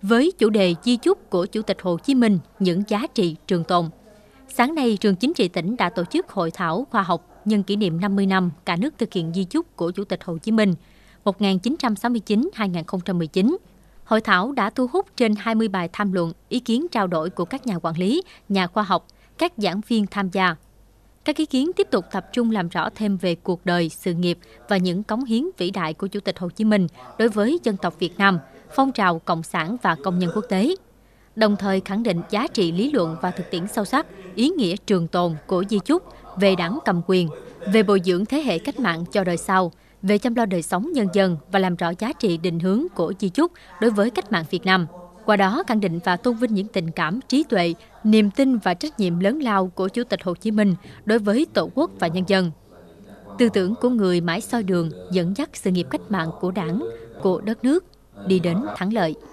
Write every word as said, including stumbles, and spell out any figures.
Với chủ đề di chúc của Chủ tịch Hồ Chí Minh, những giá trị trường tồn. Sáng nay, Trường Chính trị tỉnh đã tổ chức hội thảo khoa học nhân kỷ niệm năm mươi năm cả nước thực hiện di chúc của Chủ tịch Hồ Chí Minh một nghìn chín trăm sáu mươi chín đến hai nghìn không trăm mười chín. Hội thảo đã thu hút trên hai mươi bài tham luận, ý kiến trao đổi của các nhà quản lý, nhà khoa học, các giảng viên tham gia. Các ý kiến tiếp tục tập trung làm rõ thêm về cuộc đời, sự nghiệp và những cống hiến vĩ đại của Chủ tịch Hồ Chí Minh đối với dân tộc Việt Nam, phong trào cộng sản và công nhân quốc tế. Đồng thời khẳng định giá trị lý luận và thực tiễn sâu sắc, ý nghĩa trường tồn của di chúc về đảng cầm quyền, về bồi dưỡng thế hệ cách mạng cho đời sau, về chăm lo đời sống nhân dân và làm rõ giá trị định hướng của di chúc đối với cách mạng Việt Nam. Qua đó khẳng định và tôn vinh những tình cảm, trí tuệ, niềm tin và trách nhiệm lớn lao của Chủ tịch Hồ Chí Minh đối với Tổ quốc và nhân dân. Tư tưởng của người mãi soi đường, dẫn dắt sự nghiệp cách mạng của Đảng, của đất nước đi đến thắng lợi.